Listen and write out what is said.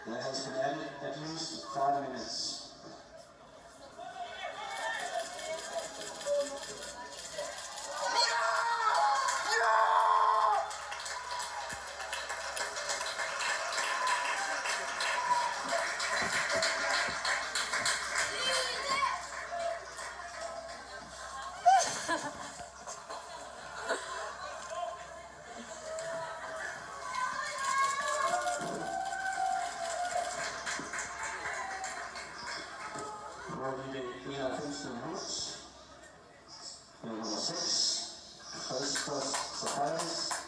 There has been added at least 5 minutes. Hvor er det 91. minut. Nummer 6. Christos Safais.